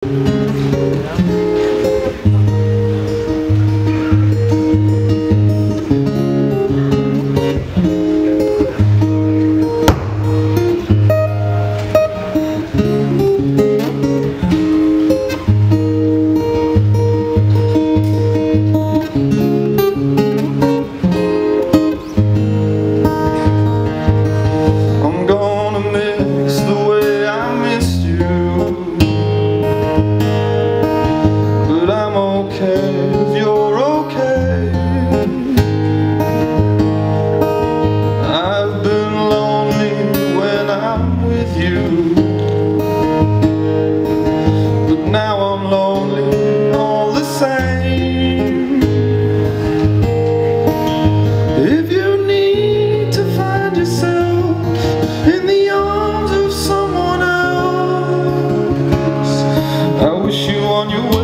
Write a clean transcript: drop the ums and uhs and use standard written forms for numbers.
If you're okay, I've been lonely when I'm with you, but now I'm lonely all the same. If you need to find yourself in the arms of someone else, I wish you on your way.